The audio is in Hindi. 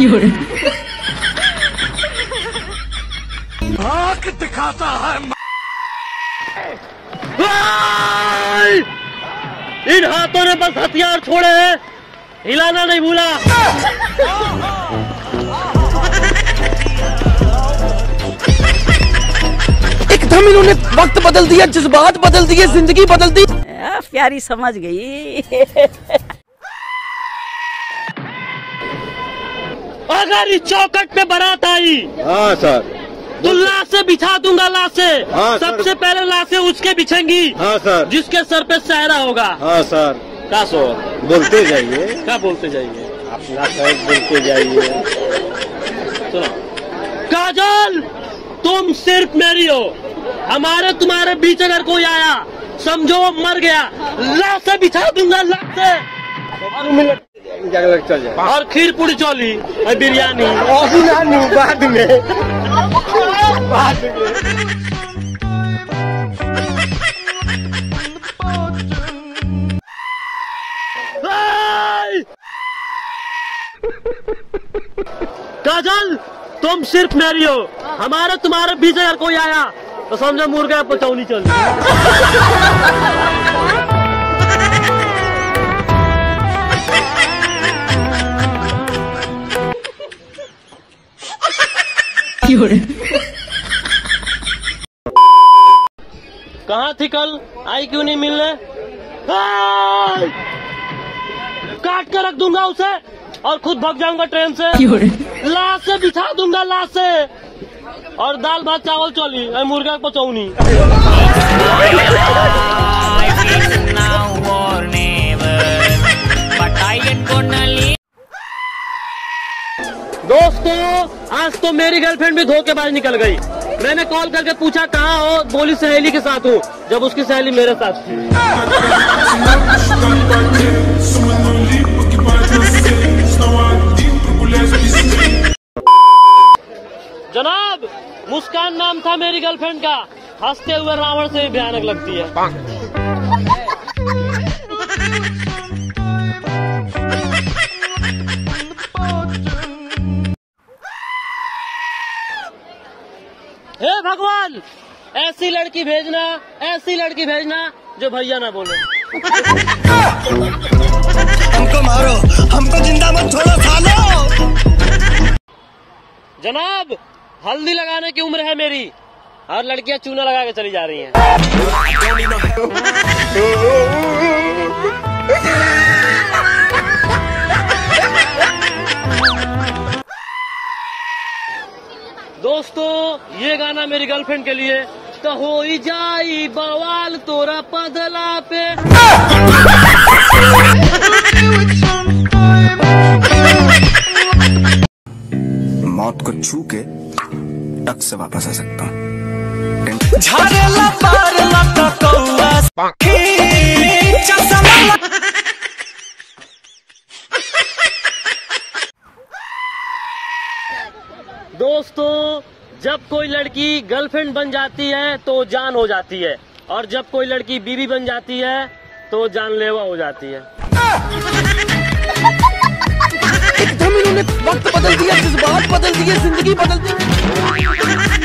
आंख दिखाता है। इन हाथों ने बस हथियार छोड़े हैं, हिलाना नहीं भूला। एकदम इन्होंने वक्त बदल दिया, जज्बात बदल दिए, जिंदगी बदल दी। प्यारी समझ गई। अगर इस चौकट पे बारात आई, हाँ सर, तो लाशें बिछा दूंगा, लाशें। हाँ, सबसे पहले लाशें उसके बिछेंगी, हाँ सर, जिसके सर पे सहरा होगा। हाँ सर। क्या सो बोलते जाइए, क्या बोलते जाइए, अपना सर बोलते जाइए। सुनो, काजल तुम सिर्फ मेरी हो, हमारे तुम्हारे बीच अगर कोई आया समझो मर गया, लाशें बिछा दूंगा, लाशें। चल जाए। और खीर पूरी चौली और बिरयानी बाद में। काजल तुम सिर्फ मेरी हो, हमारे तुम्हारे बीच अगर कोई आया तो समझो मुर्गा पचौनी चल। कहाँ थी कल, आई क्यों नहीं मिलने? काट के रख दूंगा उसे और खुद भाग जाऊंगा ट्रेन से। लाश से बिछा दूंगा, लाश से। और दाल भात चावल चौली, मुर्गा पचौनी। दोस्तों आज तो मेरी गर्लफ्रेंड भी धोखेबाज निकल गई। मैंने कॉल करके पूछा कहाँ हो, बोली सहेली के साथ हूँ, जब उसकी सहेली मेरे साथ थी। जनाब मुस्कान नाम था मेरी गर्लफ्रेंड का, हंसते हुए रावण से भी भयानक लगती है। हे भगवान ऐसी लड़की भेजना, ऐसी लड़की भेजना जो भैया ना बोले। हमको मारो, हमको जिंदा मत छोड़ो सालो। जनाब हल्दी लगाने की उम्र है मेरी, और लड़कियां चूना लगा के चली जा रही हैं। दोस्तों ये गाना मेरी गर्लफ्रेंड के लिए। तो हो ही जाई बवाल तोरा पदला पे। मौत को छू के टक से वापस आ सकता हूँ। दोस्तों जब कोई लड़की गर्लफ्रेंड बन जाती है तो जान हो जाती है, और जब कोई लड़की बीवी बन जाती है तो जानलेवा हो जाती है। एकदम इन्होंने वक्त बदल दिया, जज्बात बदल दिए, जिंदगी बदल दी।